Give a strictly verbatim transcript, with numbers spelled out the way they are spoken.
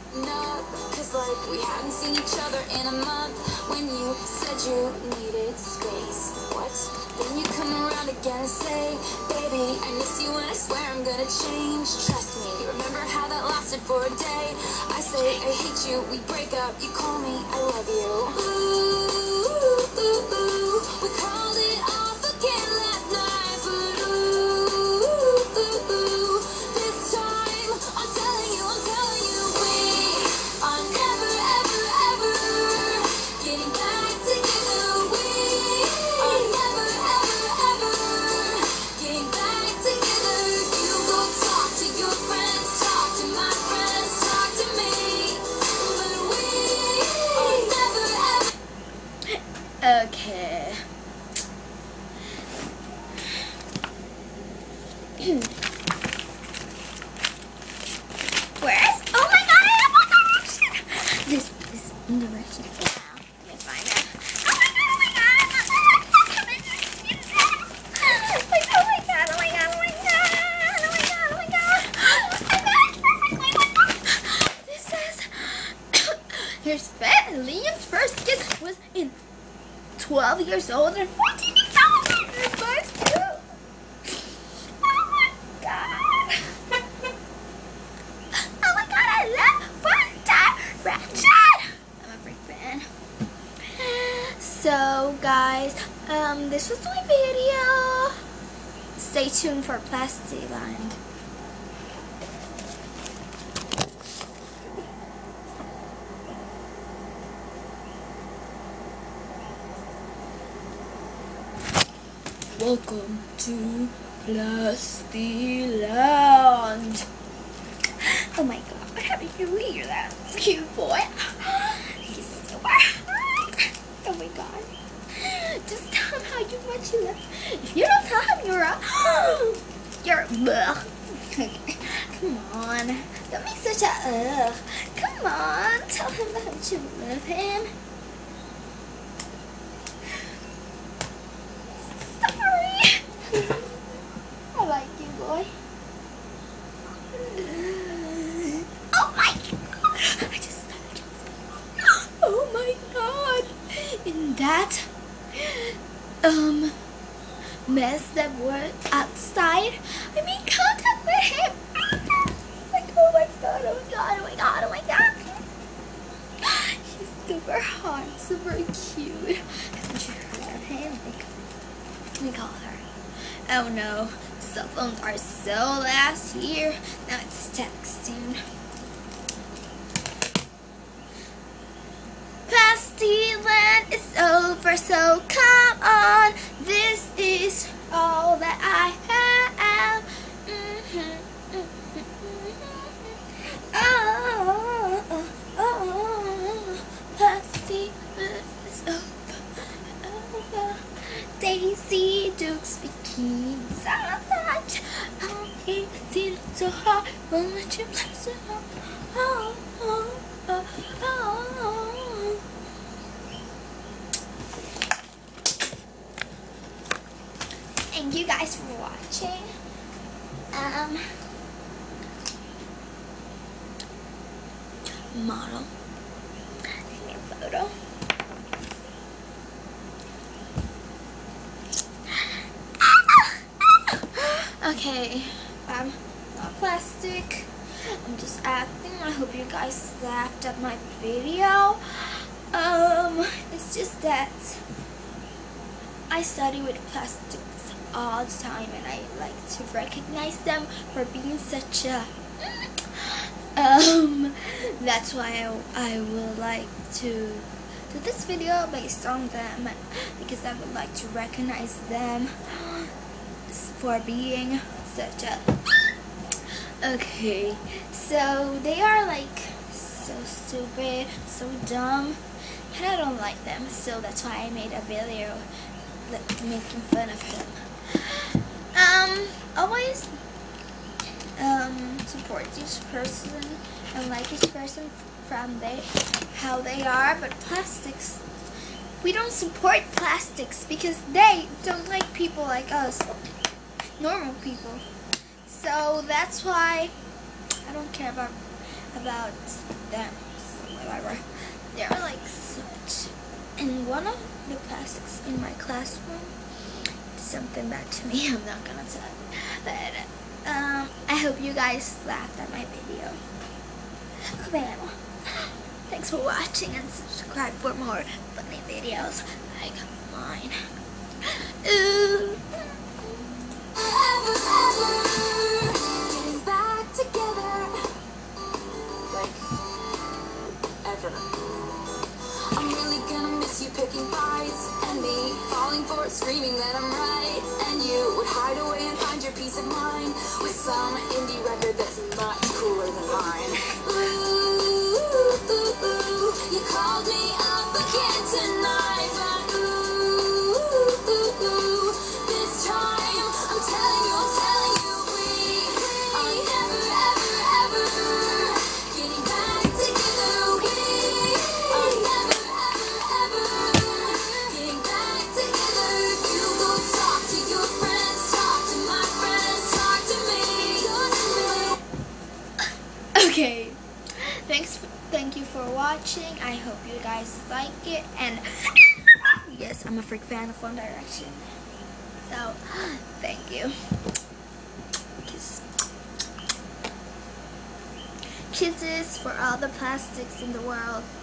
No, cause like we hadn't seen each other in a month. When you said you needed space, what? Then you come around again and say, baby, I miss you and I swear I'm gonna change. Trust me, remember how that lasted for a day? I say I hate you, we break up, you call me, I love you. Ooh, ooh, ooh, ooh. We called it off again last night, but ooh, ooh, ooh, ooh. This time, I'm telling you, I'm telling you, we are never, ever, ever getting back together. We are never, ever, ever getting back together. You go talk to your friends, talk to my friends, talk to me, but we are never, ever. Okay. Where's? Oh my god, I have one direction! This this direction. Wow. Let me find it. Oh my god, oh my god! Oh my god, oh my god, oh my god, oh my god, oh my god, oh my god. I'm back perfectly with this. This says here's Fat Liam's first kiss was in twelve years old and fourteen years old. His first kiss. So guys, um, this was my video. Stay tuned for Plastiland. Welcome to Plastiland. Oh my god, how did you hear that? Cute boy. He's super. Oh my god. Just tell him how you much you love. If you don't tell him you're a you're ugh. Come on. Don't make such a ugh. Come on. Tell him how much you love him. Sorry. I like you, boy. Oh my god. I just oh my god. In that um mess that were outside, I made contact with him. Like, oh my god, oh my god, oh my god, oh my god. He's super hot, super cute. Haven't you heard of him? Like, let me call her. Oh no, cell phones are so last here. Now it's texting. Plastiland is over, so come on. This is all that I have. Mm-hmm, mm-hmm, mm-hmm. Oh, oh, oh, Plastiland is over, over. Daisy Duke's bikinis are touch. Oh, it's so hard. Won't let you place it up. Oh, oh, oh, oh. Thank you guys for watching. Um, model. Take me a photo. Okay, um, not plastic. I'm just acting. I hope you guys laughed at my video. Um, it's just that I study with plastics all the time, and I like to recognize them for being such a um that's why I, I would like to do this video based on them, because I would like to recognize them for being such a okay, so they are like so stupid, so dumb, and I don't like them, so that's why I made a video like making fun of him. Um, always um, support each person and like each person from they, how they are, but plastics, we don't support plastics because they don't like people like us, normal people. So that's why I don't care about about them. So whatever. They were like such. And one of the plastics in my classroom did something bad to me. I'm not gonna tell you. But um, I hope you guys laughed at my video. Well, thanks for watching and subscribe for more funny videos like mine. Ooh. Ever, ever, getting back together. Like, ever. I'm really gonna miss you picking fights, and me falling for it, screaming that I'm right. And you would hide away and find your peace of mind with some indie record that's much cooler than mine. Ooh, ooh, ooh, you called me up again tonight, but ooh, ooh, ooh, this time I'm telling you, I'm telling you, we are never, ever, ever getting back together. We are never, ever, ever getting back together. You go talk to your friends, talk to my friends, talk to me. Okay. Thanks. For, thank you for watching. I hope you guys like it. And yes, I'm a freak fan of One Direction. So, thank you. Kiss. Kisses for all the plastics in the world.